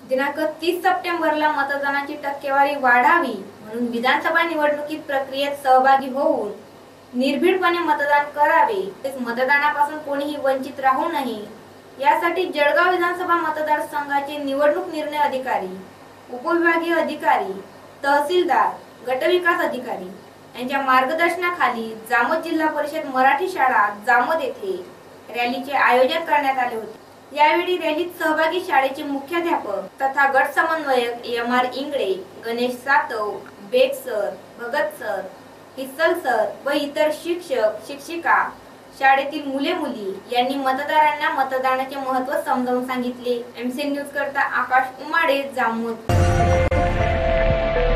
दिनांक 30 सप्टेंबरला मतदानाची टक्केवारी वाढावी म्हणून विधानसभा निवडणुकीत प्रक्रियेत सहभागी होऊन निर्भीडपणे मतदान करावे, मतदानापासून कोणीही वंचित राहू नये यासाठी जळगाव विधानसभा मतदारसंघाचे निवडणूक निर्णय अधिकारी, उपविभागीय अधिकारी, तहसीलदार, गटविकास अधिकारी यांच्या मार्गदर्शनाखाली जामोद जिल्हा परिषद मराठी शाळा जामोद येथे रॅलीचे आयोजन करण्यात आले होते। यावेळी रॅलीत सहभागी शाळेचे मुख्याध्यापक तथा गट समन्वयक M R. Ingale, Ganesh Satav, Baig sir, Bhagat sir, Hissal sir व इतर शिक्षक शिक्षिका, शाळेतील मुले मुली यांनी मतदारांना मतदानाचे महत्त्व समजावून सांगितले। MC न्यूज करता आकाश उमाडे, जामोद।